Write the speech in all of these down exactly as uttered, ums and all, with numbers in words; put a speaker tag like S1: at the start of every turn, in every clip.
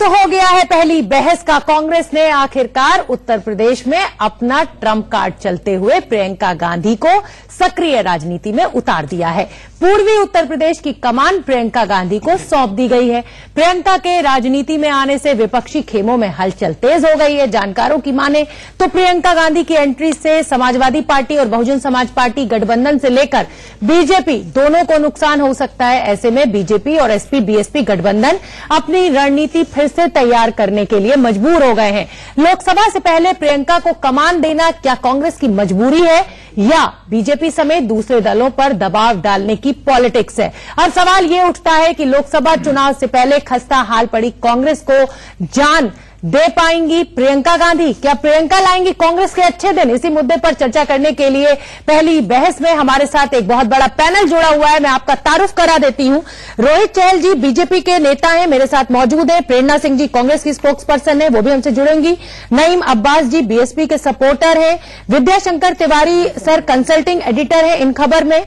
S1: हो गया है पहली बहस का। कांग्रेस ने आखिरकार उत्तर प्रदेश में अपना ट्रम्प कार्ड चलते हुए प्रियंका गांधी को सक्रिय राजनीति में उतार दिया है। पूर्वी उत्तर प्रदेश की कमान प्रियंका गांधी को सौंप दी गई है। प्रियंका के राजनीति में आने से विपक्षी खेमों में हलचल तेज हो गई है। जानकारों की माने तो प्रियंका गांधी की एंट्री से समाजवादी पार्टी और बहुजन समाज पार्टी गठबंधन से लेकर बीजेपी दोनों को नुकसान हो सकता है। ऐसे में बीजेपी और एसपी बीएसपी गठबंधन अपनी रणनीति फिर से तैयार करने के लिए मजबूर हो गए हैं। लोकसभा से पहले प्रियंका को कमान देना क्या कांग्रेस की मजबूरी है या बीजेपी समेत दूसरे दलों पर दबाव डालने की पॉलिटिक्स है? और सवाल ये उठता है कि लोकसभा चुनाव से पहले खस्ता हाल पड़ी कांग्रेस को जान दे पाएंगी प्रियंका गांधी? क्या प्रियंका लाएंगी कांग्रेस के अच्छे दिन? इसी मुद्दे पर चर्चा करने के लिए पहली बहस में हमारे साथ एक बहुत बड़ा पैनल जुड़ा हुआ है। मैं आपका तारुफ करा देती हूं। रोहित चहल जी बीजेपी के नेता हैं, मेरे साथ मौजूद हैं। प्रेरणा सिंह जी कांग्रेस की स्पोक्स पर्सन है, वो भी हमसे जुड़ेंगी। नईम अब्बास जी बीएसपी के सपोर्टर हैं। Vidyashankar Tiwari sir consulting editor है इन खबर में।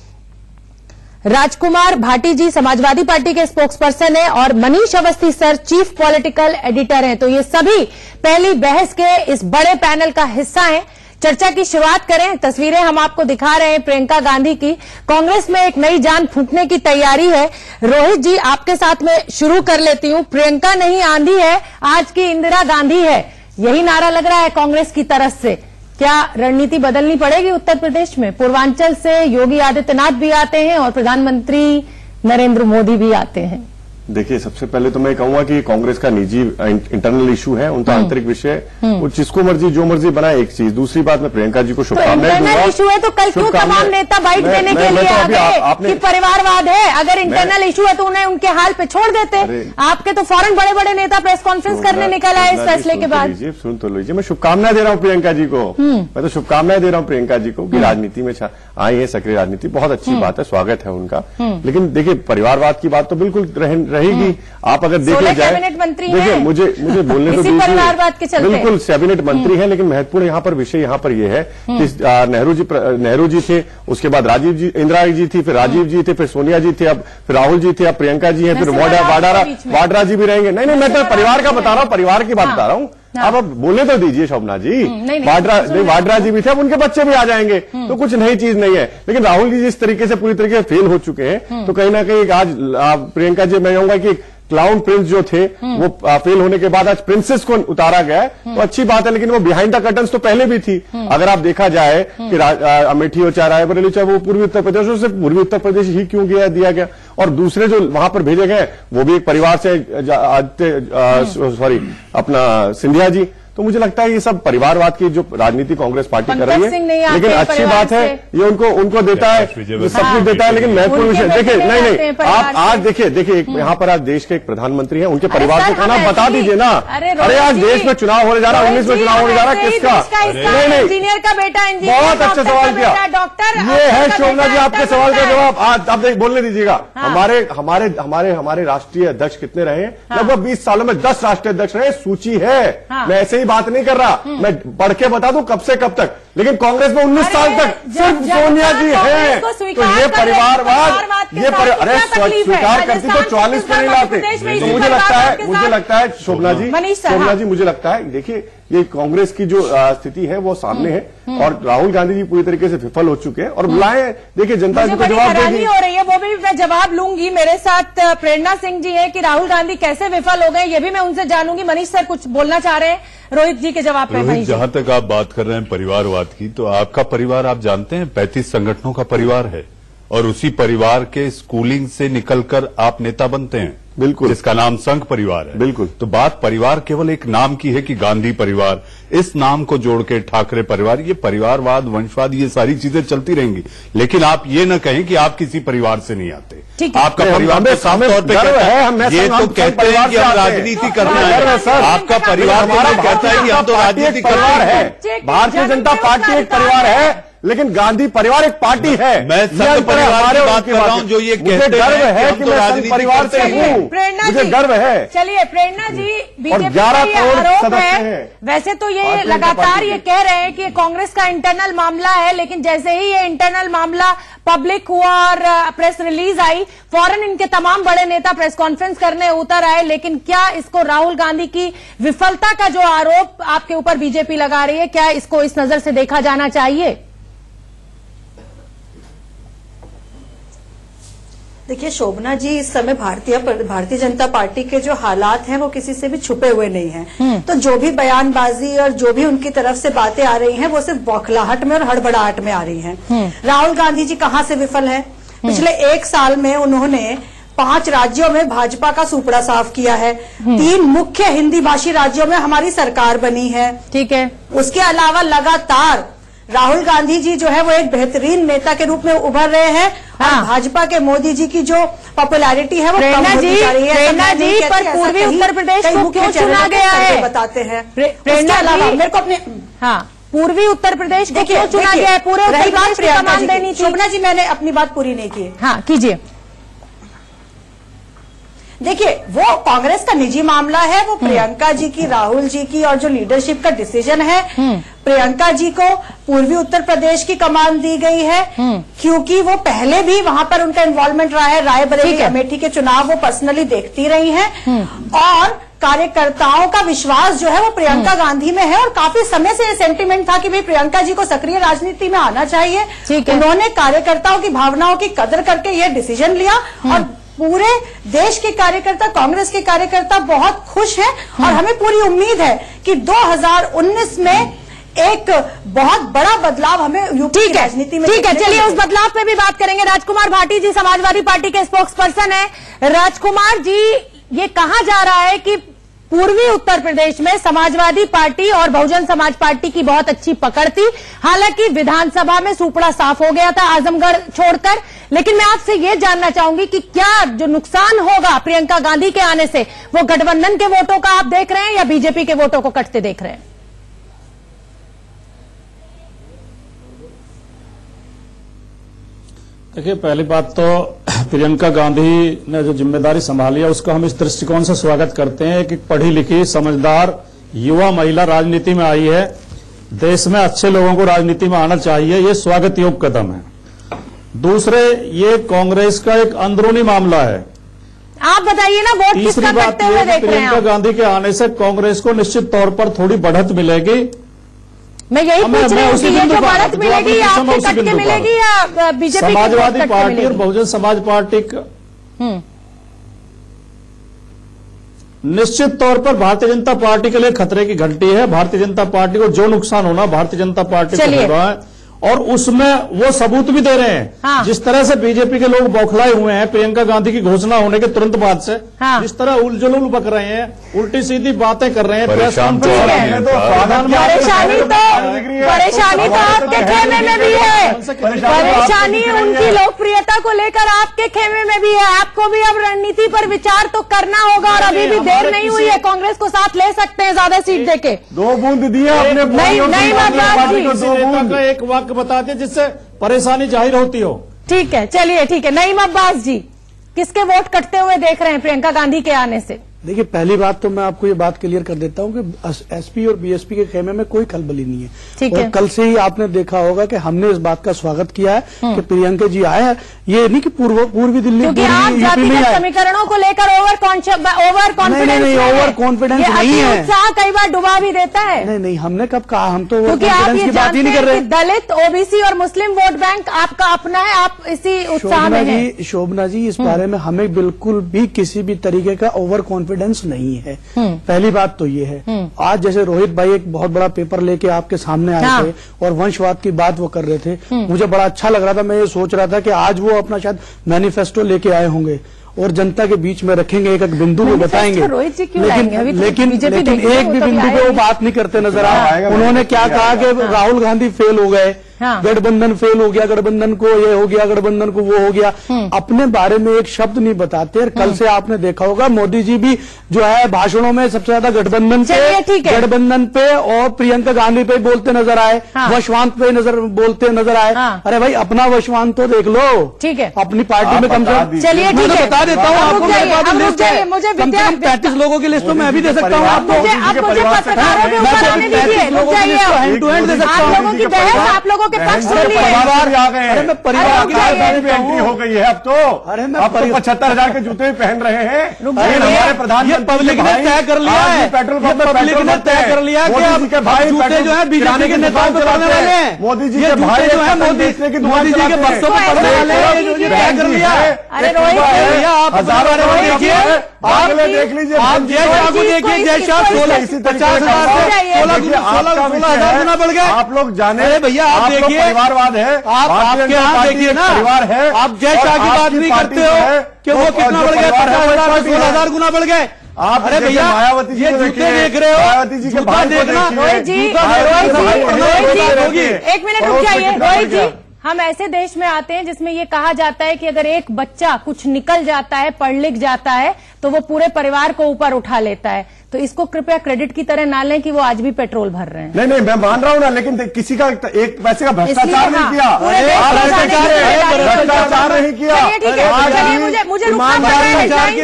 S1: राजकुमार भाटी जी समाजवादी पार्टी के स्पोक्स पर्सन है और Manish Awasthi sir chief political editor हैं। तो ये सभी पहली बहस के इस बड़े पैनल का हिस्सा हैं। चर्चा की शुरुआत करें। तस्वीरें हम आपको दिखा रहे हैं प्रियंका गांधी की। कांग्रेस में एक नई जान फूंकने की तैयारी है। रोहित जी आपके साथ में शुरू कर लेती हूं। प्रियंका नहीं आंधी है, आज की इंदिरा गांधी है, यही नारा लग रहा है कांग्रेस की तरफ से। क्या रणनीति बदलनी पड़ेगी उत्तर प्रदेश में? पूर्वांचल से योगी आदित्यनाथ भी आते हैं और प्रधानमंत्री नरेंद्र मोदी भी आते हैं।
S2: देखिए, सबसे पहले तो मैं कहूंगा कि कांग्रेस का निजी इंटरनल इशू है, उनका आंतरिक विषय, वो जिसको मर्जी जो मर्जी बनाए, एक चीज। दूसरी बात, मैं प्रियंका जी को शुभकामनाएं दूंगा।
S1: इंटरनल इशू है तो कल क्यों तमाम नेता बाइट देने के लिए आ गए कि परिवारवाद है? अगर इंटरनल इशू है तो उन्हें उनके हाल पे छोड़ देते। आपके तो फौरन बड़े बड़े नेता प्रेस कॉन्फ्रेंस करने निकल आए इस फैसले के बाद।
S2: सुन तो लीजिए, मैं शुभकामनाएं दे रहा हूँ प्रियंका जी को। मैं तो शुभकामनाएं दे रहा हूँ प्रियंका जी को कि राजनीति में आई है, सक्रिय राजनीति, बहुत अच्छी बात है, स्वागत है उनका। लेकिन देखिए, परिवारवाद की बात तो बिल्कुल रहेगी। आप अगर देख जाए,
S1: कैबिनेट मंत्री
S2: देखिए, मुझे मुझे बोलने तो
S1: दीजिए,
S2: बिल्कुल कैबिनेट मंत्री है, लेकिन महत्वपूर्ण यहाँ पर विषय यहाँ पर ये है कि नेहरू जी नेहरू जी थे, उसके बाद राजीव जी, इंदिरा जी थी, फिर राजीव जी थे, फिर सोनिया जी थे, अब फिर राहुल जी थे, अब प्रियंका जी है, फिर वाड्रा वाड्रा जी भी रहेंगे। नहीं नहीं, मैं तो परिवार का बता रहा हूँ, परिवार की बात बता रहा हूँ। अब अब बोलने तो दीजिए शोभना जी। वाड्रा वाड्रा जी भी थे, अब उनके बच्चे भी आ जाएंगे, तो कुछ नई चीज नहीं है। लेकिन राहुल जी जिस तरीके से पूरी तरीके से फेल हो चुके हैं, तो कहीं ना कहीं आज प्रियंका जी, मैं कहूंगा कि क्लाउन प्रिंस जो थे वो फेल होने के बाद आज प्रिंसेस को उतारा गया, तो अच्छी बात है। लेकिन वो बिहाइंड द कर्टन्स तो पहले भी थी। अगर आप देखा जाए कि अमेठी हो चाहे रायबरेली, चाहे वो पूर्वी उत्तर प्रदेश से पूर्वी उत्तर प्रदेश ही क्यों गया दिया गया, और दूसरे जो वहां पर भेजे गए वो भी एक परिवार से, सॉरी अपना सिंधिया जी। तो मुझे लगता है ये सब परिवारवाद की जो राजनीति कांग्रेस पार्टी कर रही है, लेकिन अच्छी बात है, ये उनको उनको देता है, सब कुछ देता है। लेकिन महत्वपूर्ण विषय देखिए, नहीं नहीं, आप आज देखिए देखिए यहाँ पर आज देश के एक प्रधानमंत्री हैं, उनके परिवार को खाना बता दीजिए ना। अरे आज देश में चुनाव होने जा रहा है, उन्नीस में चुनाव होने जा रहा है, किसका? नहीं नहीं,
S1: इंजीनियर का बेटा,
S2: बहुत अच्छा सवाल किया, डॉक्टर। ये है शोभना जी आपके सवाल का जवाब। आज आप बोलने दीजिएगा। हमारे हमारे हमारे हमारे राष्ट्रीय अध्यक्ष कितने रहे? लगभग बीस सालों में दस राष्ट्रीय अध्यक्ष रहे। सूची है, मैं ऐसे बात नहीं कर रहा, मैं पढ़ के बता दूं कब से कब तक। लेकिन कांग्रेस में उन्नीस साल तक सिर्फ सोनिया जी हैं, तो ये परिवारवाद, ये अरे स्वीकार करती तो चालीस पे नहीं लाते। तो मुझे लगता है मुझे लगता है शोभना जी शोभना जी मुझे लगता है, देखिए, ये कांग्रेस की जो स्थिति है वो सामने है, और राहुल गांधी जी पूरी तरीके से विफल हो चुके हैं, और बुलाए, देखिए जनता जी को जवाब देगी।
S1: हो रही है, वो भी मैं जवाब लूंगी। मेरे साथ प्रेरणा सिंह जी है कि राहुल गांधी कैसे विफल हो गए, ये भी मैं उनसे जानूंगी। मनीष सर कुछ बोलना चाह रहे हैं रोहित जी के जवाब पे?
S3: रोहित, जहां तक आप बात कर रहे हैं परिवारवाद की, तो आपका परिवार आप जानते हैं पैंतीस संगठनों का परिवार है, और उसी परिवार के स्कूलिंग से निकलकर आप नेता बनते हैं,
S2: बिल्कुल,
S3: जिसका नाम संघ परिवार है।
S2: बिल्कुल।
S3: तो बात परिवार केवल एक नाम की है कि गांधी परिवार, इस नाम को जोड़ के ठाकरे परिवार, ये परिवारवाद, वंशवाद, ये सारी चीजें चलती रहेंगी। लेकिन आप ये न कहें कि आप किसी परिवार से नहीं आते। आपका परिवार में साफ तौर पर कहता है, ये तो कहते हैं कि हम राजनीति करना है। आपका परिवार कहता है कि हम तो राजनीति करना है।
S2: भारतीय जनता पार्टी एक परिवार है, लेकिन गांधी परिवार एक पार्टी है।
S3: मैं संघ परिवार की बात कर रहा हूं जो ये कहते
S2: गर्व है कि मैं संघ परिवार से हूं, मुझे गर्व है।
S1: चलिए प्रेरणा जी, बीजेपी
S2: ग्यारह
S1: का ये आरोप है, वैसे तो ये लगातार ये कह रहे हैं कि कांग्रेस का इंटरनल मामला है, लेकिन जैसे ही ये इंटरनल मामला पब्लिक हुआ और प्रेस रिलीज आई, फौरन इनके तमाम बड़े नेता प्रेस कॉन्फ्रेंस करने उतर आए। लेकिन क्या इसको राहुल गांधी की विफलता का जो आरोप आपके ऊपर बीजेपी लगा रही है, क्या इसको इस नजर से देखा जाना चाहिए?
S4: देखिए शोभना जी, इस समय भारतीय भारतीय जनता पार्टी के जो हालात हैं वो किसी से भी छुपे हुए नहीं हैं। तो जो भी बयानबाजी और जो भी उनकी तरफ से बातें आ रही हैं वो सिर्फ बौखलाहट में और हड़बड़ाहट में आ रही हैं। राहुल गांधी जी कहां से विफल है? पिछले एक साल में उन्होंने पांच राज्यों में भाजपा का सुपड़ा साफ किया है। तीन मुख्य हिंदी भाषी राज्यों में हमारी सरकार बनी है।
S1: ठीक है।
S4: उसके अलावा लगातार राहुल गांधी जी जो है वो एक बेहतरीन नेता के रूप में उभर रहे हैं। हाँ। और भाजपा के मोदी जी की जो पॉपुलैरिटी है वो कम होती जा रही है।
S1: प्रेरणा जी, पर पूर्वी उत्तर प्रदेश को क्यों चुना गया है
S4: बताते हैं।
S1: प्रेरणा जी,
S4: मेरे को अपने
S1: हाँ पूर्वी उत्तर प्रदेश को क्यों चुना गया है? पूरे उत्तर प्रदेश को कमान देनी थी।
S4: शोभना जी, मैंने अपनी बात पूरी नहीं की।
S1: हाँ कीजिए।
S4: देखिए, वो कांग्रेस का निजी मामला है, वो प्रियंका जी की, राहुल जी की और जो लीडरशिप का डिसीजन है। प्रियंका जी को पूर्वी उत्तर प्रदेश की कमान दी गई है क्योंकि वो पहले भी वहां पर उनका इन्वॉल्वमेंट रहा है। रायबरेली अमेठी के चुनाव वो पर्सनली देखती रही हैं और कार्यकर्ताओं का विश्वास जो है वो प्रियंका गांधी में है। और काफी समय से ये सेंटिमेंट था कि भाई प्रियंका जी को सक्रिय राजनीति में आना चाहिए। उन्होंने कार्यकर्ताओं की भावनाओं की कदर करके ये डिसीजन लिया और पूरे देश के कार्यकर्ता, कांग्रेस के कार्यकर्ता बहुत खुश हैं। और हमें पूरी उम्मीद है कि दो हज़ार उन्नीस में एक बहुत बड़ा बदलाव हमें यूपी की राजनीति में।
S1: ठीक है, चलिए उस बदलाव पे भी बात करेंगे। राजकुमार भाटी जी समाजवादी पार्टी के स्पोक्स पर्सन है। राजकुमार जी, ये कहा जा रहा है कि पूर्वी उत्तर प्रदेश में समाजवादी पार्टी और बहुजन समाज पार्टी की बहुत अच्छी पकड़ थी। हालांकि विधानसभा में सुपड़ा साफ हो गया था आजमगढ़ छोड़कर। लेकिन मैं आपसे ये जानना चाहूंगी कि क्या जो नुकसान होगा प्रियंका गांधी के आने से, वो गठबंधन के वोटों का आप देख रहे हैं या बीजेपी के वोटों को कटते देख रहे हैं?
S5: देखिए, पहली बात तो प्रियंका गांधी ने जो जिम्मेदारी संभाली है उसका हम इस दृष्टिकोण से स्वागत करते हैं कि पढ़ी लिखी समझदार युवा महिला राजनीति में आई है। देश में अच्छे लोगों को राजनीति में आना चाहिए, ये स्वागत योग्य कदम है। दूसरे, ये कांग्रेस का एक अंदरूनी मामला है।
S1: आप बताइए ना, वोट किसका कटते हुए देख रहे हैं?
S5: प्रियंका गांधी के आने से कांग्रेस को निश्चित तौर पर थोड़ी बढ़त मिलेगी।
S1: मैं यही पूछ रही हूँ कि ये जो बढ़त मिलेगी आपको कट के मिलेगी या बीजेपी?
S5: समाजवादी पार्टी और बहुजन समाज पार्टी निश्चित तौर पर भारतीय जनता पार्टी के लिए खतरे की घंटी है। भारतीय जनता पार्टी को जो नुकसान होना भारतीय जनता पार्टी को हो रहा है और उसमें वो सबूत भी दे रहे हैं। हाँ। जिस तरह से बीजेपी के लोग बौखलाए हुए हैं प्रियंका गांधी की घोषणा होने के तुरंत बाद से, हाँ। जिस तरह उलझुल बक रहे हैं, उल्टी सीधी बातें कर रहे हैं, प्रेस कॉन्फ्रेंस
S1: परेशानी तो परेशानी तो आपके खेमे में भी है। परेशानी उनकी लोकप्रियता को लेकर आपके खेमे में भी है। आपको भी अब रणनीति पर विचार तो करना होगा और अभी भी देर नहीं हुई है। कांग्रेस को साथ ले सकते हैं ज्यादा सीट देके।
S2: दो बूंद दिया अपने
S1: नहीं नहीं
S5: का एक वाक्य बता दें जिससे परेशानी जाहिर होती हो।
S1: ठीक है, चलिए ठीक है। नईम अब्बास जी, किसके वोट कटते हुए देख रहे हैं प्रियंका गांधी के आने से?
S6: देखिए, पहली बात तो मैं आपको ये बात क्लियर कर देता हूँ कि एसपी और बीएसपी के खेमे में कोई खलबली नहीं है।
S1: ठीक
S6: और
S1: है।
S6: कल से ही आपने देखा होगा कि हमने इस बात का स्वागत किया है कि प्रियंका जी आए हैं। ये नहीं कि पूर्व पूर्वी दिल्ली
S1: क्योंकि आप जातिगत समीकरणों को लेकर ओवर ओवर कॉन्फिडेंस
S6: नहीं ओवर कॉन्फिडेंस नहीं है।
S1: उत्साह कई बार डुबा भी देता है।
S6: नहीं नहीं, हमने कब कहा? हम तो
S1: क्योंकि आप ये जानते हैं कि दलित, ओबीसी और मुस्लिम वोट बैंक आपका अपना है, आप इसी उत्साह में हैं।
S6: शोभना जी, इस बारे में हमें बिल्कुल भी किसी भी तरीके का ओवर कॉन्फिडेंस नहीं है। पहली बात तो ये है। आज जैसे रोहित भाई एक बहुत बड़ा पेपर लेके आपके सामने आए थे और वंशवाद की बात वो कर रहे थे, मुझे बड़ा अच्छा लग रहा था। मैं ये सोच रहा था कि आज वो अपना शायद मैनिफेस्टो लेके आए होंगे और जनता के बीच में रखेंगे, एक एक बिंदु को बताएंगे। लेकिन लेकिन लेकिन एक भी बिंदु पे वो बात नहीं करते नजर आए। उन्होंने क्या कहा कि राहुल गांधी फेल हो गए,
S1: हाँ।
S6: गठबंधन फेल हो गया, गठबंधन को ये हो गया, गठबंधन को वो हो गया, अपने बारे में एक शब्द नहीं बताते। और कल से आपने देखा होगा मोदी जी भी जो है भाषणों में सबसे ज्यादा गठबंधन पे गठबंधन पे और प्रियंका गांधी पे बोलते नजर आए,
S1: हाँ।
S6: वशवांत पे नजर बोलते नजर आए।
S1: हाँ।
S6: अरे भाई अपना वशवांत तो देख लो, ठीक है, अपनी पार्टी में कम से कम।
S1: चलिए ठीक है,
S6: बता देता हूँ आपको, मेरे पास लिस्ट है,
S1: मुझे
S6: कम से कम पैंतीस लोगों की लिस्ट तो मैं भी दे सकता हूँ आपको।
S1: आप मुझे पत्रकारों के ऊपर आने दीजिए,
S6: हैंड टू हैंड दे सकता हूँ।
S1: आप लोगों की बहस, आप लोगों के पक्ष सुन लिए।
S2: परिवार आ गए,
S6: अरे मैं परिवार की
S2: एंट्री हो गई है अब तो।
S6: अरे मैं
S2: पचहत्तर हजार के जूते पहन रहे हैं।
S6: हमारे प्रधानमंत्री पब्लिक ने तय कर लिया है, पेट्रोल पब्लिक ने तय कर लिया कि अब भाई जूते जो है बीजेपी के नेताओं को पड़ने वाले हैं।
S2: मोदी जी के भाई
S6: जो है मोदी मोदी जी के बक्सों में पड़ने वाले हैं, तय कर लिया है।
S1: अरे रोहित भैया
S6: आप हजारों देखिए, आप देख लीजिए, आप जय शाह को देखिए, जय शाह सोलह पचास हजार से सोलह सोलह सोलह हजार गुना बढ़ गए।
S2: आप लोग जाने,
S6: अरे भैया आप देखिए,
S2: परिवारवाद है,
S6: आप आपके यहाँ देखिए ना,
S2: परिवार है,
S6: आप जय शाह की बात नहीं करते हो कि वो कितना बढ़ गया, पचास हजार से सोलह हजार गुना बढ़ गए।
S2: आप
S6: अरे भैया
S2: मायावती
S6: ये जूते देख रहे हो,
S2: मायावती जी के भाई
S6: देखना,
S1: रोहित जी, रोहित जी एक मिनट रुक जाइए। रोहित जी, हम ऐसे देश में आते हैं जिसमें ये कहा जाता है कि अगर एक बच्चा कुछ निकल जाता है, पढ़ लिख जाता है, तो वो पूरे परिवार को ऊपर उठा लेता है। तो इसको कृपया क्रेडिट की तरह ना लें कि वो आज भी पेट्रोल भर रहे हैं।
S2: नहीं नहीं, मैं मान रहा हूँ ना, लेकिन किसी का एक पैसे का भ्रष्टाचार नहीं किया, भ्रष्टाचार नहीं किया।
S1: चलिए मुझे मुझे रुकना पड़ रहा है हेडलाइंस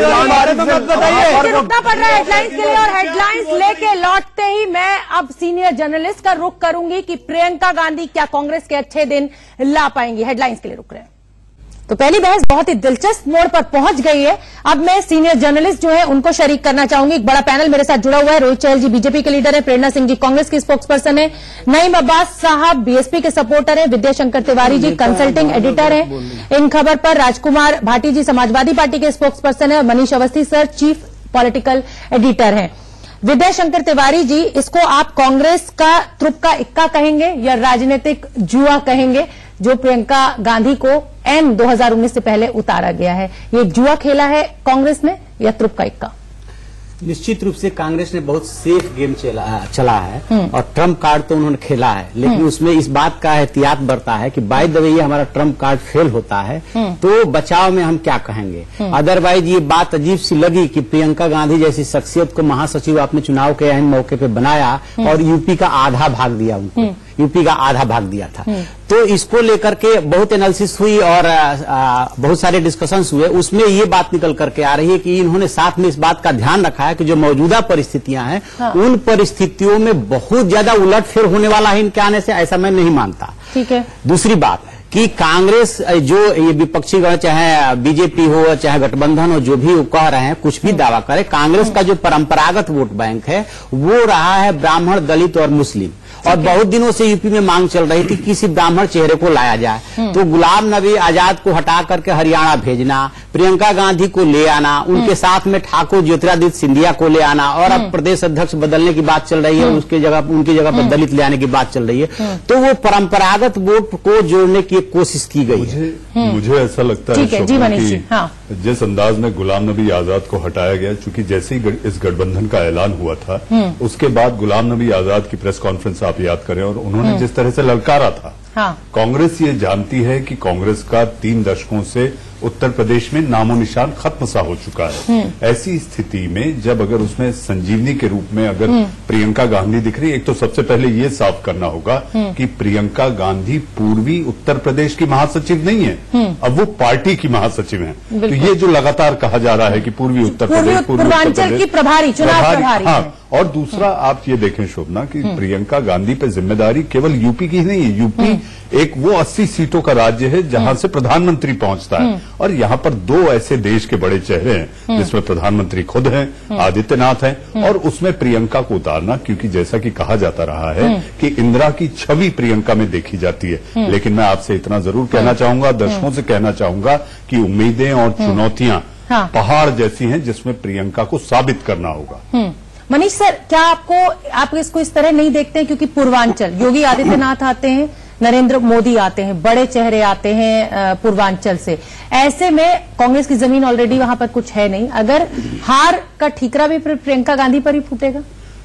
S1: के लिए, और हेडलाइंस लेके लौटते ही मैं अब सीनियर जर्नलिस्ट का रुख करूंगी कि प्रियंका गांधी क्या कांग्रेस के अच्छे दिन ला पाएंगी। हेडलाइंस के लिए रुक रहे हैं। तो पहली बहस बहुत ही दिलचस्प मोड़ पर पहुंच गई है। अब मैं सीनियर जर्नलिस्ट जो है उनको शरीक करना चाहूंगी। एक बड़ा पैनल मेरे साथ जुड़ा हुआ है। रोहित चहल जी बीजेपी के लीडर हैं, प्रेरणा सिंह जी कांग्रेस के स्पोक्स पर्सन है, नईम अब्बास साहब बीएसपी के सपोर्टर हैं, विद्याशंकर तिवारी जी कंसल्टिंग एडिटर हैं इन खबर पर, राजकुमार भाटी जी समाजवादी पार्टी के स्पोक्स पर्सन है, और Manish Awasthi sir chief political editor हैं। विद्याशंकर तिवारी जी, इसको आप कांग्रेस का तुरुप का इक्का कहेंगे या राजनीतिक जुआ कहेंगे जो प्रियंका गांधी को एन दो हज़ार उन्नीस से पहले उतारा गया है? ये एक जुआ खेला है कांग्रेस ने या तुरुप का इक्का?
S7: निश्चित रूप से कांग्रेस ने बहुत सेफ गेम चला चला है और ट्रम्प कार्ड तो उन्होंने खेला है, लेकिन उसमें इस बात का एहतियात बरता है कि बाय द वे ये हमारा ट्रम्प कार्ड फेल होता है तो बचाव में हम क्या कहेंगे। अदरवाइज ये बात अजीब सी लगी कि प्रियंका गांधी जैसी शख्सियत को महासचिव आपने चुनाव के अहम मौके पे बनाया और यूपी का आधा भाग दिया उनको, यूपी का आधा भाग दिया था। तो इसको लेकर के बहुत एनालिसिस हुई और आ, बहुत सारे डिस्कशंस हुए। उसमें ये बात निकल करके आ रही है कि इन्होंने साथ में इस बात का ध्यान रखा है कि जो मौजूदा परिस्थितियां हैं हाँ। उन परिस्थितियों में बहुत ज्यादा उलटफेर होने वाला है इनके आने से, ऐसा मैं नहीं मानता। ठीक है। दूसरी बात कि कांग्रेस जो ये विपक्षी गण चाहे बीजेपी हो चाहे गठबंधन हो, जो भी वो कह रहे हैं कुछ भी दावा करे, कांग्रेस का जो परंपरागत वोट बैंक है वो रहा है ब्राह्मण, दलित और मुस्लिम। और बहुत दिनों से यूपी में मांग चल रही थी किसी ब्राह्मण चेहरे को लाया जाए, तो गुलाम नबी आजाद को हटा करके हरियाणा भेजना, प्रियंका गांधी को ले आना, उनके साथ में ठाकुर ज्योतिरादित्य सिंधिया को ले आना, और अब प्रदेश अध्यक्ष बदलने की बात चल रही है, उसके जगह उनकी जगह पर दलित ले आने की बात चल रही है। तो वो परंपरागत वोट को जोड़ने की कोशिश की गई है।
S3: मुझे ऐसा लगता है कि हाँ। जिस अंदाज में गुलाम नबी आजाद को हटाया गया, चूंकि जैसे ही इस गठबंधन का ऐलान हुआ था उसके बाद गुलाम नबी आजाद की प्रेस कॉन्फ्रेंस आप याद करें, और उन्होंने जिस तरह से ललकारा था हाँ। कांग्रेस ये जानती है कि कांग्रेस का तीन दशकों से उत्तर प्रदेश में नामो निशान खत्म सा हो चुका है। ऐसी स्थिति में जब अगर उसमें संजीवनी के रूप में अगर प्रियंका गांधी दिख रही है, एक तो सबसे पहले ये साफ करना होगा कि प्रियंका गांधी पूर्वी उत्तर प्रदेश की महासचिव नहीं है, अब वो पार्टी की महासचिव हैं। तो ये जो लगातार कहा जा रहा है कि पूर्वी उत्तर प्रदेश
S1: पूर्वांचल की प्रभारी, चुनाव प्रभारी
S3: हाँ। और दूसरा आप ये देखें शोभना कि प्रियंका गांधी पे जिम्मेदारी केवल यूपी की ही नहीं है। यूपी एक वो अस्सी सीटों का राज्य है जहां से प्रधानमंत्री पहुंचता है, और यहाँ पर दो ऐसे देश के बड़े चेहरे हैं जिसमें प्रधानमंत्री खुद हैं, आदित्यनाथ हैं, और उसमें प्रियंका को उतारना, क्योंकि जैसा कि कहा जाता रहा है कि इंदिरा की छवि प्रियंका में देखी जाती है। लेकिन मैं आपसे इतना जरूर कहना चाहूंगा, दर्शकों से कहना चाहूंगा कि उम्मीदें और चुनौतियां पहाड़ जैसी हैं जिसमें प्रियंका को साबित करना होगा।
S1: मनीष सर, क्या आपको आप इसको इस तरह नहीं देखते हैं क्योंकि पूर्वांचल, योगी आदित्यनाथ आते हैं, नरेंद्र मोदी आते हैं, बड़े चेहरे आते हैं पूर्वांचल से, ऐसे में कांग्रेस की जमीन ऑलरेडी वहां पर कुछ है नहीं, अगर हार का ठीकरा भी प्रियंका गांधी पर ही फूटेगा?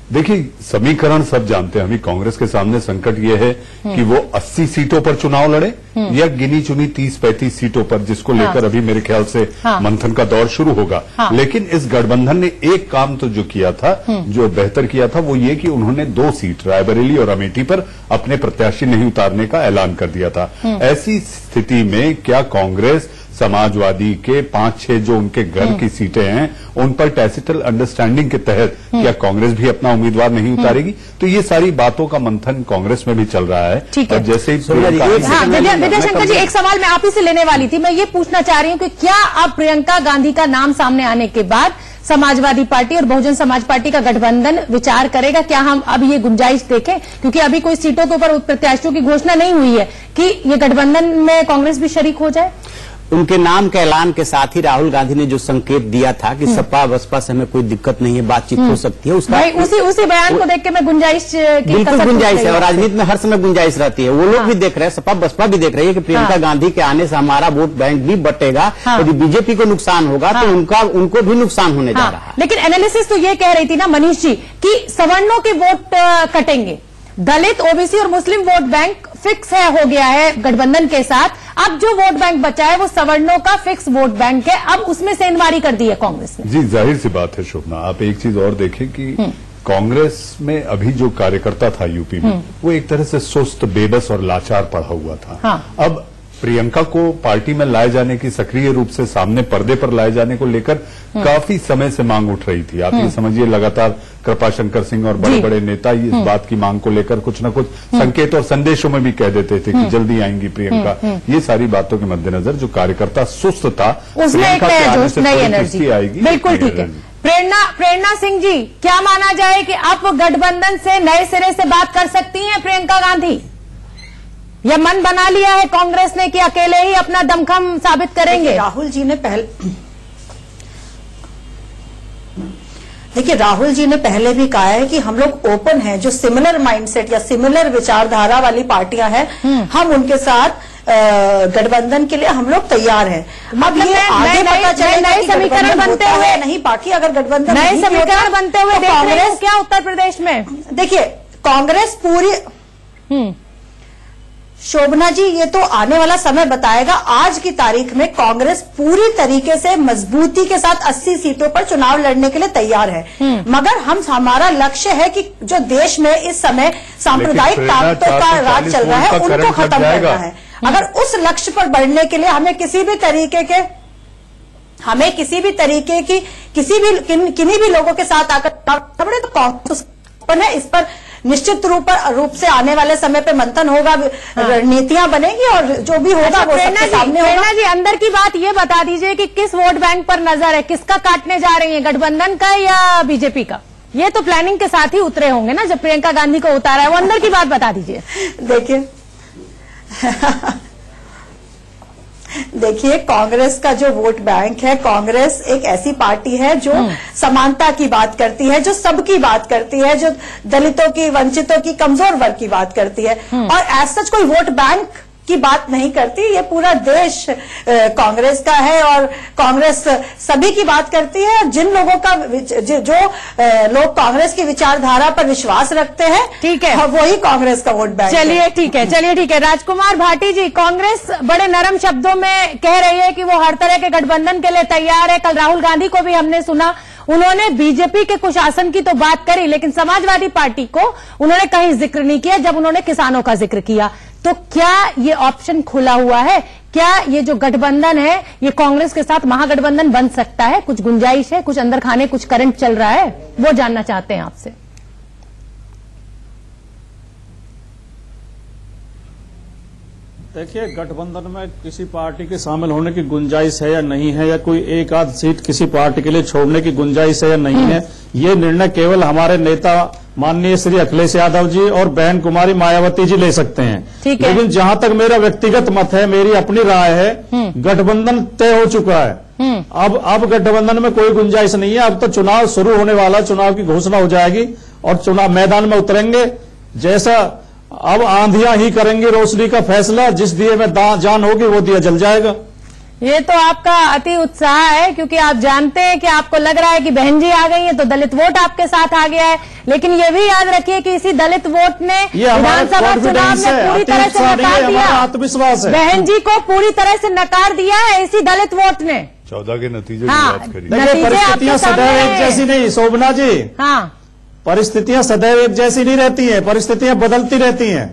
S3: देखिए, समीकरण सब जानते हैं। अभी कांग्रेस के सामने संकट ये है कि वो अस्सी सीटों पर चुनाव लड़े या गिनी चुनी तीस पैंतीस सीटों पर, जिसको
S1: हाँ।
S3: लेकर अभी मेरे ख्याल से
S1: हाँ।
S3: मंथन का दौर शुरू होगा।
S1: हाँ।
S3: लेकिन इस गठबंधन ने एक काम तो जो किया था, जो बेहतर किया था, वो ये कि उन्होंने दो सीट रायबरेली और अमेठी पर अपने प्रत्याशी नहीं उतारने का ऐलान कर दिया था। ऐसी स्थिति में क्या कांग्रेस समाजवादी के पांच छह जो उनके घर की सीटें हैं उन पर टैसिटल अंडरस्टैंडिंग के तहत क्या कांग्रेस भी अपना उम्मीदवार नहीं उतारेगी? तो ये सारी बातों का मंथन कांग्रेस में भी चल रहा है।
S1: ठीक है।
S3: और जैसे ही
S1: हाँ, विद्या विद्या शंकर जी, एक सवाल मैं आप ही से लेने वाली थी। मैं ये पूछना चाह रही हूँ कि क्या अब प्रियंका गांधी का नाम सामने आने के बाद समाजवादी पार्टी और बहुजन समाज पार्टी का गठबंधन विचार करेगा? क्या हम अब ये गुंजाइश देखें, क्योंकि अभी कोई सीटों के ऊपर प्रत्याशियों की घोषणा नहीं हुई है, कि ये गठबंधन में कांग्रेस भी शरीक हो जाए?
S7: उनके नाम के ऐलान के साथ ही राहुल गांधी ने जो संकेत दिया था कि सपा बसपा से हमें कोई दिक्कत नहीं है, बातचीत हो सकती है, उसका
S1: भाई उसी उसी बयान को देख के मैं गुंजाइश की
S7: बिल्कुल गुंजाइश है। और राजनीति में हर समय गुंजाइश रहती है। वो लोग भी देख रहे हैं, सपा बसपा भी देख रही है कि प्रियंका गांधी के आने से हमारा वोट बैंक भी बटेगा। यदि बीजेपी को नुकसान होगा तो उनका उनको भी नुकसान होने जा रहा है।
S1: लेकिन एनालिसिस तो ये कह रही थी ना मनीष जी कि सवर्णों के वोट कटेंगे, दलित, ओबीसी और मुस्लिम वोट बैंक फिक्स है, हो गया है गठबंधन के साथ। अब जो वोट बैंक बचा है वो सवर्णों का फिक्स वोट बैंक है। अब उसमें सेंधमारी कर दी है कांग्रेस ने।
S3: जी, जाहिर सी बात है शोभना। आप एक चीज और देखें कि कांग्रेस में अभी जो कार्यकर्ता था यूपी में, वो एक तरह से सुस्त, बेबस और लाचार पड़ा हुआ था।
S1: हाँ।
S3: अब प्रियंका को पार्टी में लाए जाने की, सक्रिय रूप से सामने पर्दे पर लाए जाने को लेकर काफी समय से मांग उठ रही थी। आप ये समझिए, लगातार कृपाशंकर सिंह और बड़े बड़े नेता इस बात की मांग को लेकर कुछ न कुछ संकेत और संदेशों में भी कह देते थे कि जल्दी आएंगी प्रियंका। ये सारी बातों के मद्देनजर जो कार्यकर्ता सुस्त था,
S1: उसमें एक नया जोश, नई एनर्जी
S3: आएगी।
S1: बिल्कुल ठीक है। प्रेरणा प्रेरणा सिंह जी, क्या माना जाए कि अब गठबंधन से नए सिरे से बात कर सकती हैं प्रियंका गांधी, या मन बना लिया है कांग्रेस ने कि अकेले ही अपना दमखम साबित करेंगे?
S4: राहुल जी ने पहले देखिए राहुल जी ने पहले भी कहा है कि हम लोग ओपन हैं, जो सिमिलर माइंडसेट या सिमिलर विचारधारा वाली पार्टियां हैं हम उनके साथ गठबंधन के लिए हम लोग तैयार हैं। अब ये आगे पता चलेगा
S1: नए समीकरण बनते हुए
S4: नहीं, बाकी अगर गठबंधन
S1: नए समीकरण बनते हुए देख रहे हैं क्या उत्तर प्रदेश में?
S4: देखिए कांग्रेस पूरी, शोभना जी ये तो आने वाला समय बताएगा। आज की तारीख में कांग्रेस पूरी तरीके से मजबूती के साथ अस्सी सीटों पर चुनाव लड़ने के लिए तैयार है, मगर हम हमारा लक्ष्य है कि जो देश में इस समय सांप्रदायिक ताकतों का राज चल रहा है उनको खत्म करना है। अगर उस लक्ष्य पर बढ़ने के लिए हमें किसी भी तरीके के हमें किसी भी तरीके की किसी भी किन, किन्हीं भी लोगों के साथ आकर बड़े तो कांग्रेस है, इस पर निश्चित रूप रूप से आने वाले समय पे मंथन होगा, रणनीतियां बनेगी और जो भी होगा वो सबके सामने होगा।
S1: प्रेरणा जी, अंदर की बात ये बता दीजिए कि किस वोट बैंक पर नजर है, किसका काटने जा रही है, गठबंधन का या बीजेपी का? ये तो प्लानिंग के साथ ही उतरे होंगे ना, जब प्रियंका गांधी को उतारा है, वो अंदर की बात बता दीजिए।
S4: देखिए देखिए कांग्रेस का जो वोट बैंक है, कांग्रेस एक ऐसी पार्टी है जो समानता की बात करती है, जो सबकी बात करती है, जो दलितों की, वंचितों की, कमजोर वर्ग की बात करती है, और एज सच कोई वोट बैंक की बात नहीं करती। ये पूरा देश कांग्रेस का है और कांग्रेस सभी की बात करती है। जिन लोगों का जो, जो लोग कांग्रेस की विचारधारा पर विश्वास रखते हैं,
S1: ठीक है,
S4: वही कांग्रेस का वोट बैंक।
S1: चलिए ठीक है, चलिए ठीक है। राजकुमार भाटी जी, कांग्रेस बड़े नरम शब्दों में कह रही है कि वो हर तरह के गठबंधन के लिए तैयार है। कल राहुल गांधी को भी हमने सुना, उन्होंने बीजेपी के कुशासन की तो बात करी, लेकिन समाजवादी पार्टी को उन्होंने कहीं जिक्र नहीं किया जब उन्होंने किसानों का जिक्र किया। तो क्या ये ऑप्शन खुला हुआ है? क्या ये जो गठबंधन है ये कांग्रेस के साथ महागठबंधन बन सकता है? कुछ गुंजाइश है, कुछ अंदर खाने, कुछ करंट चल रहा है, वो जानना चाहते हैं आपसे।
S5: देखिए, गठबंधन में किसी पार्टी के शामिल होने की गुंजाइश है या नहीं है, या कोई एक आध सीट किसी पार्टी के लिए छोड़ने की गुंजाइश है या नहीं है, ये निर्णय केवल हमारे नेता माननीय श्री अखिलेश यादव जी और बहन कुमारी मायावती जी ले सकते हैं।
S1: ठीक है।
S5: लेकिन जहां तक मेरा व्यक्तिगत मत है, मेरी अपनी राय है, गठबंधन तय हो चुका है। अब अब गठबंधन में कोई गुंजाइश नहीं है। अब तो चुनाव शुरू होने वाला, चुनाव की घोषणा हो जाएगी और चुनाव मैदान में उतरेंगे। जैसा अब आंधियां ही करेंगी रोशनी का फैसला, जिस दिए में जान होगी वो दिया जल जाएगा।
S1: ये तो आपका अति उत्साह है, क्योंकि आप जानते हैं कि आपको लग रहा है कि बहन जी आ गई है तो दलित वोट आपके साथ आ गया है। लेकिन ये भी याद रखिए कि इसी दलित वोट ने विधानसभा चुनाव में पूरी तरह से नकार दिया।
S5: आत्मविश्वास है,
S1: बहन जी को पूरी तरह से नकार दिया है इसी दलित वोट ने।
S3: चौदह के नतीजे
S1: हाँ,
S3: की बात करिए।
S5: परिस्थितियां सदैव एक जैसी नहीं शोभना जी।
S1: हाँ,
S5: परिस्थितियां सदैव एक जैसी नहीं रहती हैं, परिस्थितियां बदलती रहती हैं।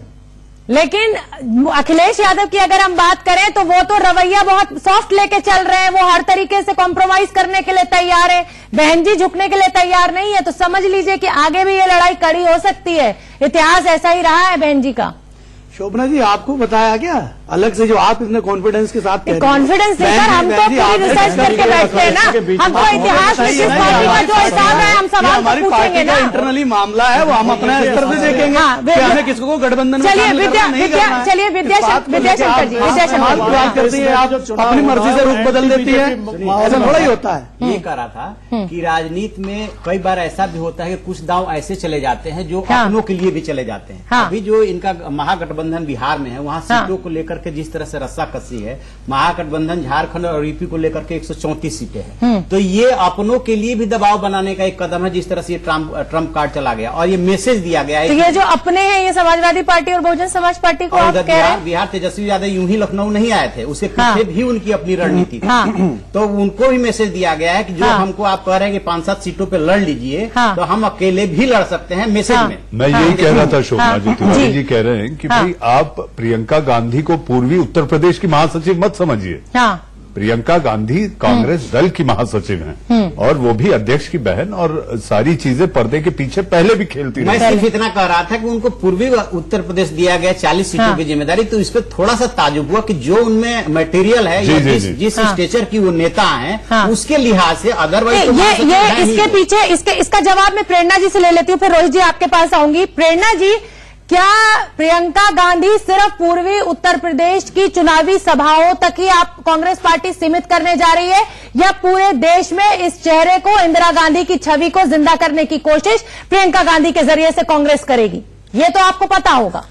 S1: लेकिन अखिलेश यादव की अगर हम बात करें तो वो तो रवैया बहुत सॉफ्ट लेके चल रहे हैं, वो हर तरीके से कॉम्प्रोमाइज करने के लिए तैयार है। बहन जी झुकने के लिए तैयार नहीं है, तो समझ लीजिए कि आगे भी ये लड़ाई कड़ी हो सकती है। इतिहास ऐसा ही रहा है बहन जी का।
S6: शोभना जी, आपको बताया क्या अलग से जो आप इतने कॉन्फिडेंस के साथ कह रहे हैं?
S1: कॉन्फिडेंस नहीं सर, हम तो पूरी रिसर्च करके बैठते हैं ना। हम तो इतिहास में किस पार्टी का जो हिसाब है हम सवाल तो पूछेंगे ना।
S6: इंटरनली मामला है वो हम अपने स्तर से देखेंगे कि हमें किसको गठबंधन।
S1: चलिए विद्या विद्या चलिए विद्याशंकर विद्याशंकर जी विद्याशंकर जी
S6: बात करती है, आप अपनी मर्जी से रुख बदल देती है, ऐसा थोड़ा ही होता है।
S7: ये कह रहा था कि राजनीति में कई बार ऐसा भी होता है कि कुछ दांव ऐसे चले जाते हैं जो अपनों के लिए भी चले जाते हैं। अभी जो इनका महागठबंधन बिहार में है वहाँ सीटों को लेकर के जिस तरह से रस्सा कसी है, महागठबंधन झारखंड और यूपी को लेकर के एक सौ चौंतीस सीटें हैं, तो ये अपनों के लिए भी दबाव बनाने का एक कदम है। जिस तरह से ये ट्रम्प ट्रम्प कार्ड चला गया और ये मैसेज दिया गया है,
S1: तो ये जो अपने हैं ये समाजवादी पार्टी और बहुजन समाज पार्टी को आप कह रहे हैं।
S7: बिहार तेजस्वी यादव यूं ही लखनऊ नहीं आए थे, उससे पीछे भी उनकी अपनी रणनीति थी, तो उनको भी मैसेज दिया गया है कि जो हमको आप कह रहे हैं कि पांच सात सीटों पे लड़ लीजिए, तो हम अकेले भी लड़ सकते हैं। मैसेज में
S3: मैं यही कह रहा था शोभना जी, तिवारी जी कह रहे हैं कि भाई आप प्रियंका गांधी को पूर्वी उत्तर प्रदेश की महासचिव मत समझिए।
S1: हाँ।
S3: प्रियंका गांधी कांग्रेस दल की महासचिव हैं और वो भी अध्यक्ष की बहन, और सारी चीजें पर्दे के पीछे पहले भी खेलती रही।
S7: मैं सिर्फ इतना कह रहा था कि उनको पूर्वी उत्तर प्रदेश दिया गया चालीस सीटों
S1: हाँ।
S7: की जिम्मेदारी, तो इस पर थोड़ा सा ताजुब हुआ कि जो उनमें मटेरियल है
S3: जी,
S7: या
S3: जी,
S7: जिस,
S3: जी।
S7: जिस
S1: हाँ।
S7: स्टेचर की वो नेता हैं,
S1: हाँ।
S7: उसके लिहाज से अदरवाइज तो
S1: ये ये इसके पीछे इसके इसका जवाब मैं प्रेरणा जी से ले लेती हूँ, फिर रोहित जी आपके पास आऊंगी। प्रेरणा जी, क्या प्रियंका गांधी सिर्फ पूर्वी उत्तर प्रदेश की चुनावी सभाओं तक ही आप कांग्रेस पार्टी सीमित करने जा रही है, या पूरे देश में इस चेहरे को, इंदिरा गांधी की छवि को जिंदा करने की कोशिश प्रियंका गांधी के जरिए से कांग्रेस करेगी? ये तो आपको पता होगा।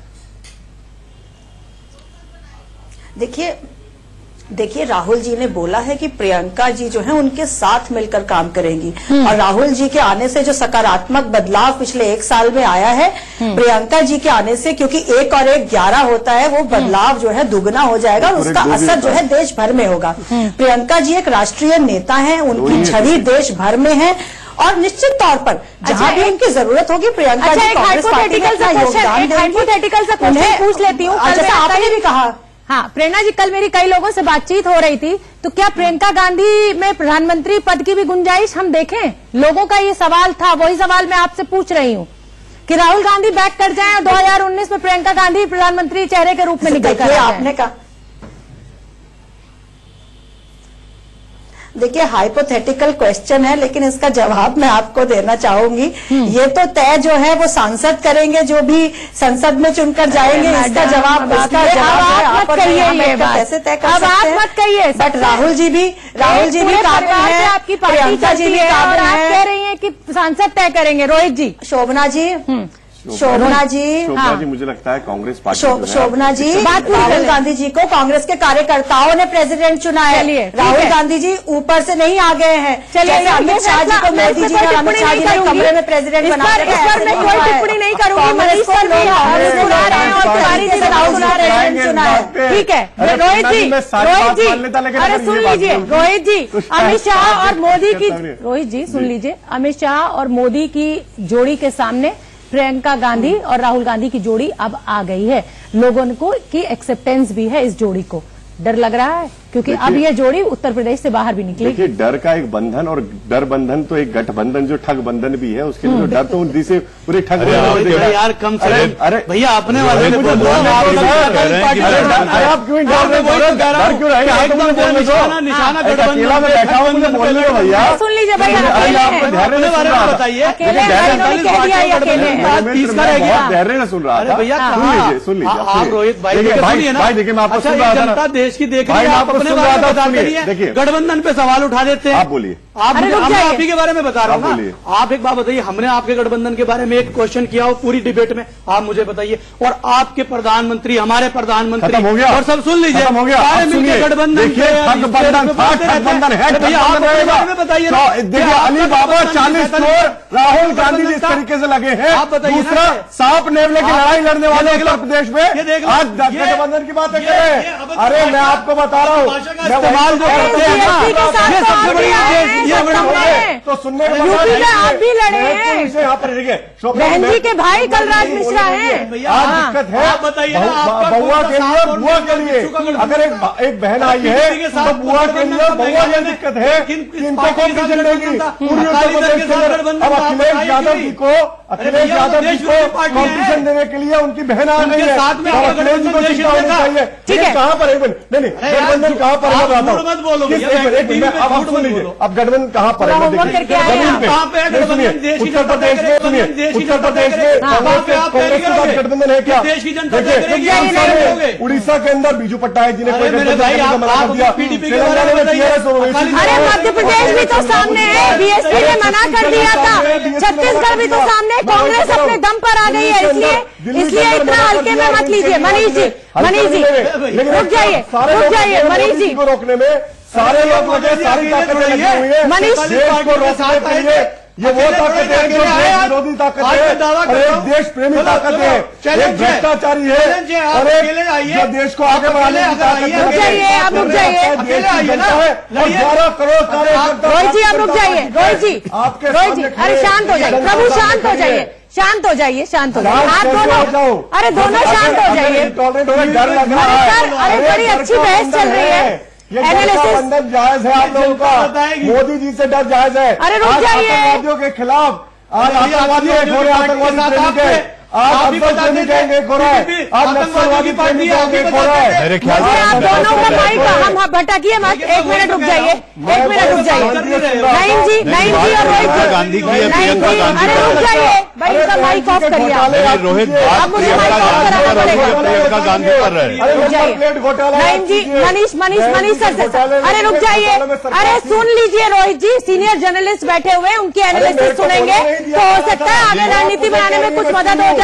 S4: देखिए देखिए राहुल जी ने बोला है कि प्रियंका जी जो है उनके साथ मिलकर काम करेंगी, और राहुल जी के आने से जो सकारात्मक बदलाव पिछले एक साल में आया है, प्रियंका जी के आने से, क्योंकि एक और एक ग्यारह होता है, वो बदलाव जो है दुगना हो जाएगा और उसका असर जो है देश भर में होगा। प्रियंका जी एक राष्ट्रीय नेता है, उनकी छवि देश भर में है, और निश्चित तौर पर जहां भी उनकी जरूरत होगी प्रियंका जी कांग्रेस पार्टी में अपना योगदान देंगी।
S1: पूछ लेती हूँ,
S4: जैसा आपने भी कहा।
S1: हाँ प्रेरणा जी, कल मेरी कई लोगों से बातचीत हो रही थी, तो क्या प्रियंका गांधी में प्रधानमंत्री पद की भी गुंजाइश हम देखें? लोगों का ये सवाल था, वही सवाल मैं आपसे पूछ रही हूँ कि राहुल गांधी बैक कर जाएं और दो हज़ार उन्नीस में प्रियंका गांधी प्रधानमंत्री चेहरे के रूप में निकल कर
S4: आपने कहा। देखिए हाइपोथेटिकल क्वेश्चन है, लेकिन इसका जवाब मैं आपको देना चाहूंगी। ये तो तय जो है वो सांसद करेंगे, जो भी संसद में चुनकर जाएंगे। इसका जवाब इसका जवाब है आप और मैं कैसे तय कर सकते हैं?
S1: मत कहिए,
S4: बट राहुल जी भी राहुल जी भी काबिल है,
S1: आपकी पार्टी चलती है और आप कह रही हैं कि सांसद तय करेंगे। रोहित जी।
S4: शोभना जी शोभना जी
S2: शोभना
S4: हाँ।
S2: जी मुझे लगता है कांग्रेस पार्टी
S4: शो, शोभना जी राहुल गांधी जी को कांग्रेस के कार्यकर्ताओं ने प्रेसिडेंट चुना है। राहुल गांधी जी ऊपर से नहीं आ गए हैं।
S1: चलिए
S4: अमित शाह जी को मोदी जी ने अमित शाह जी ने कमरे में प्रेसिडेंट बना दिया।
S1: इस पर मैं कोई टिप्पणी नहीं करूंगी। मनीष सर भी सुना रहे हैं और तिवारी जी राहुल सुना रहे हैं, सुना है। ठीक है रोहित जी, रोहित जी अरे सुन लीजिए रोहित जी, अमित शाह और मोदी की रोहित जी सुन लीजिए, अमित शाह और मोदी की जोड़ी के सामने प्रियंका गांधी और राहुल गांधी की जोड़ी अब आ गई है। लोगों को की एक्सेप्टेंस भी है इस जोड़ी को। डर लग रहा है क्योंकि अब ये जोड़ी उत्तर प्रदेश से बाहर भी निकली।
S2: देखिए डर का एक बंधन, और डर बंधन तो एक गठबंधन जो ठग बंधन भी है, उसके लिए तो डर तो उनकी से पूरे ठग
S6: यार कम से कम अरे भैया अपने वाले
S2: आप क्यों डर क्यों रहे?
S6: निशाना
S2: अकेला में बैठा हूँ मुझे बोलने दो भैया।
S1: सुन लीजिए भैया,
S6: बताइए
S2: धैर्य न सुन रहा था।
S6: भैया
S2: सुन लीजिए सुन लीजिए
S6: आप रोहित भाई
S2: भाई देखिए मैं आपको सुन रहा था।
S6: जनता देश की देख रही है, आप अपने बारे में बताते नहीं है, गठबंधन पे सवाल उठा देते हैं।
S2: आप बोलिए।
S6: आप आप ही के बारे में बता रहा हूँ ना। आप एक बात बताइए, हमने आपके गठबंधन के बारे में एक क्वेश्चन किया हो पूरी डिबेट में, आप मुझे बताइए। और आपके प्रधानमंत्री, हमारे प्रधानमंत्री
S2: हो गया
S6: और सब सुन लीजिए,
S2: हो गया
S6: सारे मिलकर गठबंधन बताइए।
S2: देखिए अली बाबा चालीस करोड़ राहुल गांधी जिस तरीके से लगे हैं,
S6: आप बताइए।
S2: दूसरा सांप नेवले की लड़ाई लड़ने वाले उत्तर प्रदेश में आज गठबंधन की बातें कर रहे हैं। अरे मैं आपको बता रहा हूँ,
S6: इस्तेमाल जो करते हैं ना, ये सबसे बड़ी ये
S2: तो सुनने को
S1: यूपी में आप भी लड़े हैं,
S2: यहाँ पर
S1: बहन जी के भाई कलराज मिश्रा हैं।
S2: आज दिक्कत है, बउआ के लिए बुआ के लिए अगर एक एक बहन आई है तो बुआ के लिए बउआ ये दिक्कत है कि इनको कौन सी चलेगी पूरी उत्तर प्रदेश के अंदर। अब अखिलेश यादव जी को अखिलेश यादव जी को कॉम्पिटिशन देने के लिए उनकी बहन आ गई है, अब अखिलेश जी को चिंता होनी चाहिए। ठीक है, कहाँ पर एक मिनट नहीं नहीं गठबंधन कहाँ पर है बताता हूँ, अब आप सुन लीजिए, अब गठबंधन कहाँ पर है जमीन पे सुनिए। उत्तर प्रदेश में सुनिए, उत्तर प्रदेश में कांग्रेस के साथ गठबंधन है क्या? देखिए उड़ीसा के अंदर बीजू पट्टायक जी ने कोई गठबंधन मना कर दिया, तेलंगाना में टीआरएस और ओवैसी।
S1: अरे मध्य प्रदेश भी तो सामने है, बीएसपी ने मना कर दिया था, छत्तीसगढ़ भी तो सामने, कांग्रेस अपने दम पर आ गई है। इसलिए इसलिए इतना हल्के में मत लीजिए। मनीष जी, मनीष जी रुक जाइए, रुक जाइए मनीष जी
S2: को रोकने में सारे लोग लगे, सारी ताकतें लगी हुई है
S1: मनीष
S2: देश को रोकने के लिए। ये वो ताकत है जो देश विरोधी ताकत है और एक देश प्रेमी ताकत है, एक भ्रष्टाचारी है और एक जो देश को आगे बढ़ाने की ताकत है।
S1: रुक जाइए, आप रुक जाइए,
S2: ग्यारह करोड़ कार्यकर्ता।
S1: रोहित जी आप रुक जाइए, रोहित जी
S2: आपके
S1: रोहित जी अरे शांत हो जाइए, प्रभु शांत हो जाइए, शांत हो जाइए, शांत हो जाइए आप दोनों, अरे दोनों शांत हो जाइए।
S2: डर लग रहा है,
S1: अरे बड़ी अच्छी बहस चल रही है,
S2: गठबंधन जायज है आप लोगों का, मोदी जी से डर जायज है।
S1: अरे रुक जाइए,
S2: आतंकवादियों के खिलाफ आज आतंकवादी एक हो रहे, आतंकवादी प्रेमी के आज अफसर प्रेमी कहेंगे एक हो रहा है, आज नक्सलवादी प्रेमी कहेंगे एक हो रहा है।
S1: मुझे आप दोनों का माइक हम भटकिए मत, एक मिनट रुक जाइए, एक मिनट रुक जाइए। नईम जी, नईम जी और रोहित जी,
S3: गांधी की
S1: नईम जी अरे रुक जाइए भाई, इनका माइक ऑफ करिए आप।
S3: रोहित
S1: अब मुझे माइक ऑफ कराना पड़ेगा।
S3: प्रियंका गांधी कर रहे हैं।
S1: रुक जाइए नईम जी, मनीष मनीष मनीष सर से अरे रुक जाइए, अरे सुन लीजिए रोहित जी, सीनियर जर्नलिस्ट बैठे हुए हैं, उनकी एनालिसिस सुनेंगे तो हो सकता है आगे रणनीति बनाने में कुछ मदद हो जाए।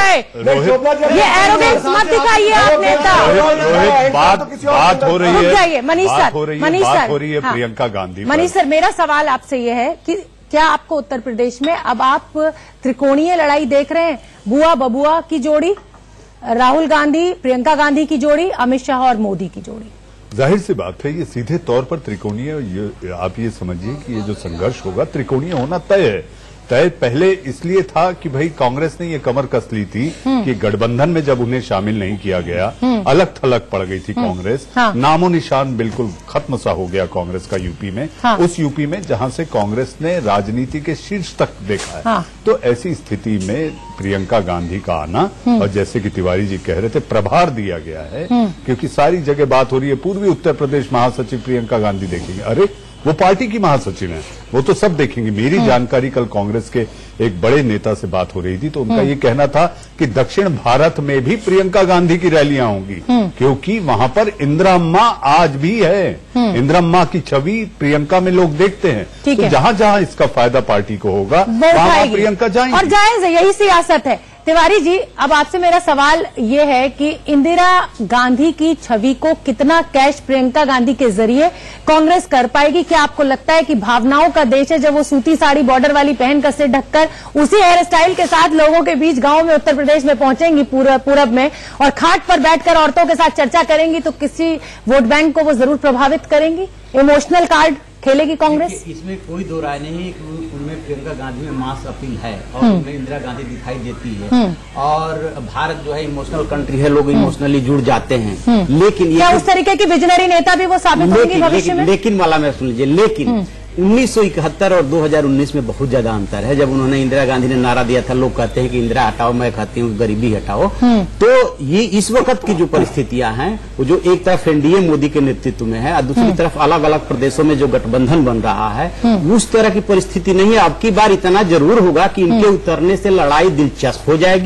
S1: ये एरोगेंस मत दिखाइए आप नेता।
S3: रोहित बात बात हो रही है,
S1: रुक जाइए मनीष सर, मनीष सर
S3: हो रही है प्रियंका गांधी।
S1: मनीष सर मेरा सवाल आपसे ये है कि क्या आपको उत्तर प्रदेश में अब आप त्रिकोणीय लड़ाई देख रहे हैं, बुआ बबुआ की जोड़ी, राहुल गांधी प्रियंका गांधी की जोड़ी, अमित शाह और मोदी की जोड़ी?
S3: जाहिर सी बात है ये सीधे तौर पर त्रिकोणीय, आप ये समझिए कि ये जो संघर्ष होगा त्रिकोणीय होना तय है। तय पहले इसलिए था कि भाई कांग्रेस ने ये कमर कस ली थी कि गठबंधन में जब उन्हें शामिल नहीं किया गया, अलग थलग पड़ गई थी कांग्रेस,
S1: हाँ।
S3: नामो निशान बिल्कुल खत्म सा हो गया कांग्रेस का यूपी में,
S1: हाँ।
S3: उस यूपी में जहां से कांग्रेस ने राजनीति के शीर्ष तक देखा है,
S1: हाँ।
S3: तो ऐसी स्थिति में प्रियंका गांधी का आना और जैसे कि तिवारी जी कह रहे थे प्रभार दिया गया है, क्योंकि सारी जगह बात हो रही है पूर्वी उत्तर प्रदेश महासचिव प्रियंका गांधी देखेंगे, अरे वो पार्टी की महासचिव हैं, वो तो सब देखेंगे। मेरी जानकारी कल कांग्रेस के एक बड़े नेता से बात हो रही थी तो उनका ये कहना था कि दक्षिण भारत में भी प्रियंका गांधी की रैलियां होंगी, क्योंकि वहां पर इंदिरा अम्मा आज भी है, इंदिरा अम्मा की छवि प्रियंका में लोग देखते हैं, तो जहां जहां इसका फायदा पार्टी को होगा वहां प्रियंका जाएंगी।
S1: और जायज है, यही सियासत है। तिवारी जी अब आपसे मेरा सवाल ये है कि इंदिरा गांधी की छवि को कितना कैश प्रियंका गांधी के जरिए कांग्रेस कर पाएगी? क्या आपको लगता है कि भावनाओं का देश है, जब वो सूती साड़ी बॉर्डर वाली पहनकर सिर ढककर उसी हेयर स्टाइल के साथ लोगों के बीच गांव में उत्तर प्रदेश में पहुंचेंगी पूरब में और खाट पर बैठकर औरतों के साथ चर्चा करेंगी, तो किसी वोट बैंक को वो जरूर प्रभावित करेंगी? इमोशनल कार्ड खेलेगी कांग्रेस?
S7: इसमें कोई दो राय नहीं है कि उनमें प्रियंका गांधी में मास अपील है और उनमें इंदिरा गांधी दिखाई देती है, और भारत जो है इमोशनल कंट्री है, लोग इमोशनली जुड़ जाते हैं। लेकिन
S1: क्या उस तरीके की विजनरी नेता भी वो साबित होंगी भविष्य में?
S7: लेकिन वाला मैं सुन लीजिए, लेकिन उन्नीस सौ इकहत्तर और दो हज़ार उन्नीस में बहुत ज्यादा अंतर है। जब उन्होंने इंदिरा गांधी ने नारा दिया था, लोग कहते हैं कि इंदिरा हटाओ, मैं कहती हूँ गरीबी हटाओ, तो ये इस वक्त की जो परिस्थितियां हैं वो जो एक तरफ एनडीए मोदी के नेतृत्व में है और दूसरी तरफ अलग अलग प्रदेशों में जो गठबंधन बन रहा है, उस तरह की परिस्थिति नहीं है। अब की बार इतना जरूर होगा कि इनके उतरने से लड़ाई दिलचस्प हो जाएगी,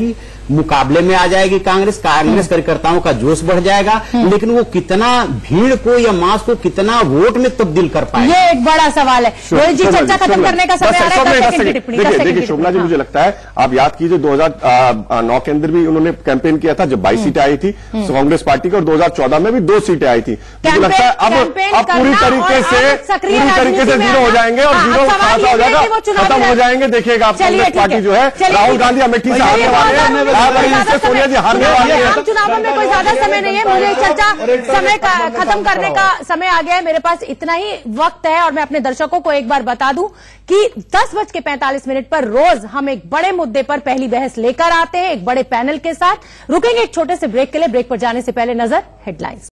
S7: मुकाबले में आ जाएगी कांग्रेस, कांग्रेस कार्यकर्ताओं का जोश बढ़ जाएगा, लेकिन वो कितना भीड़ को या मास को कितना वोट में तब्दील कर पाएगा,
S1: ये एक बड़ा सवाल है। रोहित जी, चर्चा खत्म करने का समय आ रहा है।
S2: देखिए शोभना जी, मुझे लगता है आप याद कीजिए दो हजार नौ के अंदर भी उन्होंने कैंपेन किया था जब बाईस सीटें आई थी कांग्रेस पार्टी की, और दो हजार चौदह में भी दो सीटें आई थी। मुझे लगता है अब अब पूरी तरीके से पूरी तरीके से जीरो हो जाएंगे और जीरो खासा हो जाएगा, खत्म हो जाएंगे। देखिएगा आप कांग्रेस पार्टी जो है, राहुल गांधी अमेठी से हारने वाले हैं, सोनिया जी हारने वाले हैं।
S1: चुनावों में कोई ज्यादा समय नहीं है, मुझे चर्चा समय का खत्म करने का समय आ गया है। मेरे पास इतना ही वक्त है और मैं अपने दर्शकों को एक बार बता दूं कि दस बज के पैंतालीस मिनट पर रोज हम एक बड़े मुद्दे पर पहली बहस लेकर आते हैं, एक बड़े पैनल के साथ। रुकेंगे एक छोटे से ब्रेक के लिए। ब्रेक पर जाने से पहले नजर हेडलाइंस।